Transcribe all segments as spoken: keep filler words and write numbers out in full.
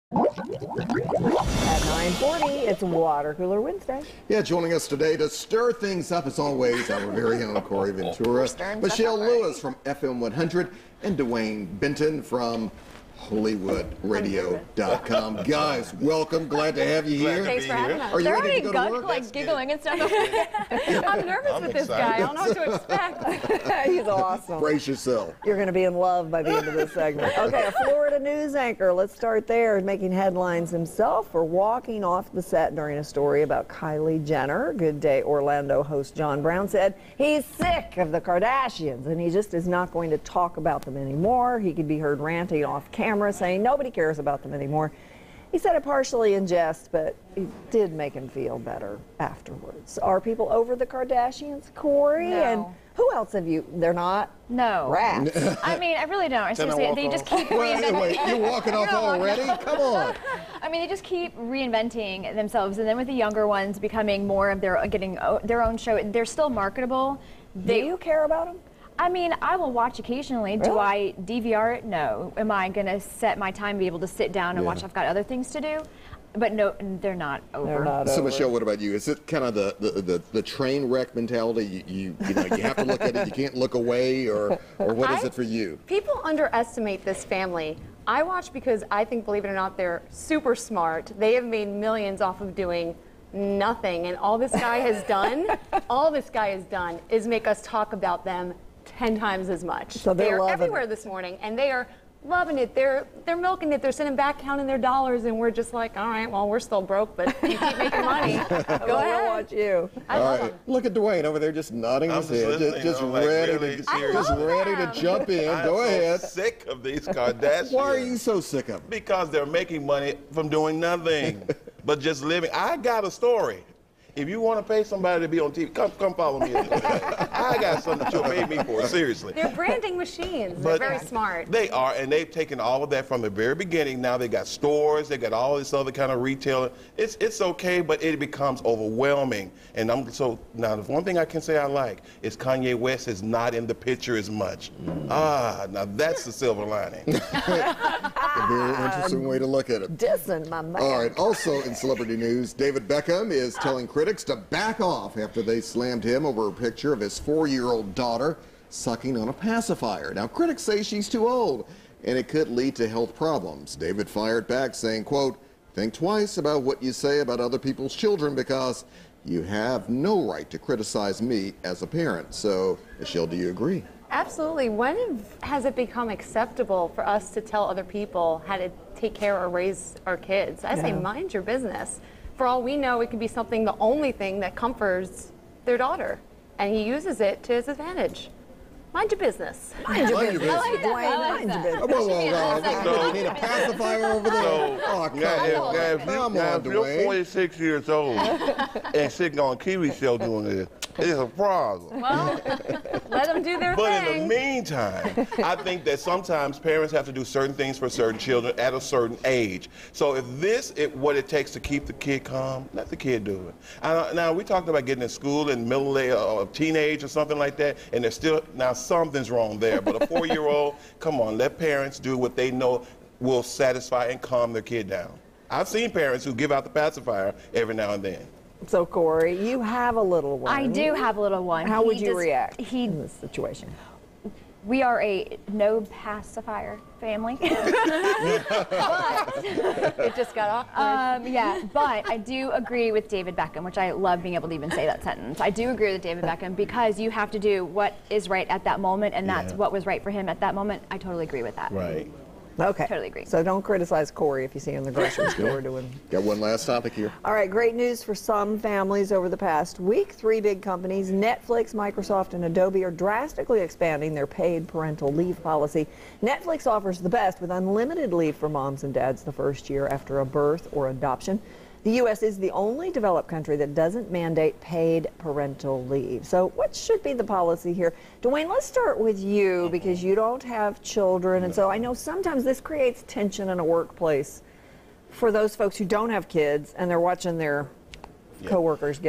At nine forty, it's Water Cooler Wednesday. Yeah, joining us today to stir things up, as always, our very own Corey Ventura, Michelle Lewis from F M one hundred, and Dwayne Benton from Hollywood Radio dot com. Guys, welcome. Glad to have you here. Thanks for having us. Are you They're ready already to go to work? like That's giggling and stuff. I'm nervous I'm with this excited. guy. I don't know what to expect. He's awesome. Brace yourself. You're going to be in love by the end of this segment. Okay, a Florida news anchor, let's start there, making headlines himself for walking off the set during a story about Kylie Jenner. Good Day Orlando host John Brown said he's sick of the Kardashians and he just is not going to talk about them anymore. He could be heard ranting off camera saying nobody cares about them anymore. He said it partially in jest, but it did make him feel better afterwards. Are people over the Kardashians, Corey? No. And who else have you? They're not No. rats. I mean, I really don't. I Can I seriously, walk they just off? keep Wait, reinventing. wait, you're walking off You're not already? walking Come on. I mean, they just keep reinventing themselves, and then with the younger ones becoming more of their getting o- their own show, they're still marketable. They, Do you care about them? I mean, I will watch occasionally. Do Really? I D V R it? No. Am I going to set my time to be able to sit down and Yeah. watch? I've got other things to do. But no, they're not over. They're not So, over. Michelle, what about you? Is it kind of the, the, the, the train wreck mentality? You, you, you know, you have to look at it, you can't look away, or, or what is I- it for you? People underestimate this family. I watch because I think, believe it or not, they're super smart. They have made millions off of doing nothing. And all this guy has done, all this guy has done is make us talk about them ten times as much. So they're they are loving everywhere it. this morning, and they are loving it. They're they're milking it. They're sitting back counting their dollars, and we're just like, all right, well, we're still broke, but you keep making money. Go We'll ahead. watch you. I All love right, them. look at Dwayne over there just nodding I'm his just head, just, listening. just I'm like, ready, really to, serious. just love ready them. to jump in. I'm Go so ahead. sick of these Kardashians. Why are you so sick of them? Because they're making money from doing nothing but just living. I got a story. If you want to pay somebody to be on T V, come come follow me. I got something that you'll pay me for, seriously. They're branding machines. They're But very smart. They are, and they've taken all of that from the very beginning. Now they got stores, they got all this other kind of retail. It's it's okay, but it becomes overwhelming. And I'm so now the one thing I can say I like is Kanye West is not in the picture as much. Ah, now that's the silver lining. A very interesting way to look at it. Dissing my man. All right, also in celebrity news, David Beckham is telling critics to back off after they slammed him over a picture of his four-year-old daughter sucking on a pacifier. Now, critics say she's too old, and it could lead to health problems. David fired back saying, quote, think twice about what you say about other people's children because you have no right to criticize me as a parent. So, Michelle, do you agree? Absolutely. When has it become acceptable for us to tell other people how to take care or raise our kids? I say Yeah. mind your business. For all we know, it could be something, the only thing that comforts their daughter, and he uses it to his advantage. Mind your business. Mind your Mind your business. business. Dwayne, mind your business. Oh, whoa, whoa, whoa. You need a pacifier over there? So, Oh, come now, if, now, on. if, you, Come now, on, if you're Dwayne. forty-six years old and sitting on a T V show doing this, it's a problem. Well, let them do their But thing. in the meantime, I think that sometimes parents have to do certain things for certain children at a certain age. So if this is what it takes to keep the kid calm, let the kid do it. Uh, now, we talked about getting in school in middle age or teenage or something like that, and there's still, now something's wrong there. But a four-year-old, come on, let parents do what they know will satisfy and calm their kid down. I've seen parents who give out the pacifier every now and then. So, Corey, you have a little one. I do have a little one. How He would you does- react He, in this situation? we are a no pacifier family. It just got awkward. Um, yeah, but I do agree with David Beckham, which I love being able to even say that sentence. I do agree with David Beckham because you have to do what is right at that moment, and that's Yeah. what was right for him at that moment. I totally agree with that. Right. Okay. Totally agree. So don't criticize Corey if you see him in the grocery store doing. Got one last topic here. All right, great news for some families over the past week. Three big companies, Netflix, Microsoft, and Adobe, are drastically expanding their paid parental leave policy. Netflix offers the best with unlimited leave for moms and dads the first year after a birth or adoption. The U S is the only developed country that doesn't mandate paid parental leave. So what should be the policy here? Dwayne, let's start with you because you don't have children. And so I know sometimes this creates tension in a workplace for those folks who don't have kids and they're watching their Yeah. coworkers get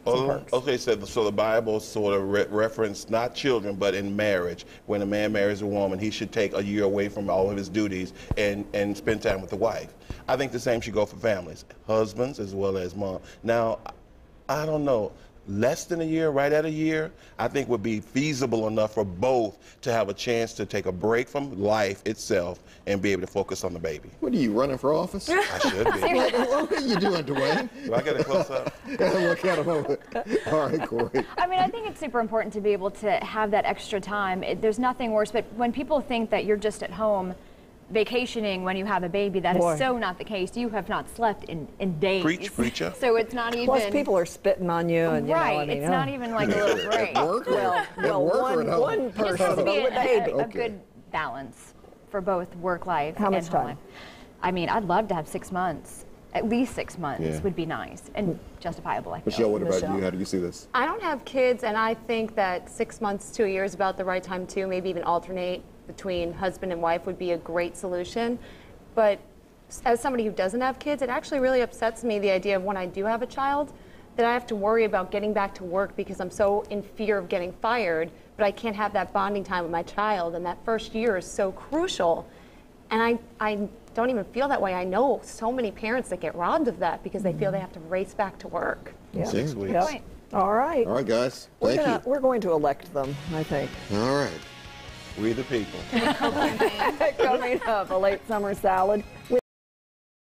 Oh, perks. okay, so the, so the Bible sort of re- referenced not children, but in marriage, when a man marries a woman, he should take a year away from all of his duties and, and spend time with the wife. I think the same should go for families, husbands as well as mom. Now, I don't know. Less than a year, right at a year, I think would be feasible enough for both to have a chance to take a break from life itself and be able to focus on the baby. What are you, running for office? I should be. What are you doing, Dwayne? Do I get a close up? Look at him over. All right, Corey. I mean, I think it's super important to be able to have that extra time. It, there's nothing worse, but when people think that you're just at home vacationing when you have a baby, that Boy. is so not the case. You have not slept in, in days. Preach, preacher. So it's not even. Plus, people are spitting on you, and you right. know, I mean, it's oh. not even like a little break. At work? or- Well, at well, work or one, at home? one It just has person, to be but with a, a baby. a, a Okay. good balance for both work life How and much home time? life. I mean, I'd love to have six months. At least six months Yeah. would be nice and justifiable, I feel. Michelle, what about Michelle. you? How do you see this? I don't have kids, and I think that six months to a year is about the right time too. Maybe even alternate between husband and wife would be a great solution. But as somebody who doesn't have kids, it actually really upsets me, the idea of when I do have a child, that I have to worry about getting back to work because I'm so in fear of getting fired, but I can't have that bonding time with my child, and that first year is so crucial. And I, I don't even feel that way. I know so many parents that get robbed of that because they feel they have to race back to work. Yeah. Six weeks. Yep. Point. All right. All right, guys. We're, Thank gonna, you. we're going to elect them, I think. All right. We the people. Coming up, a late summer salad.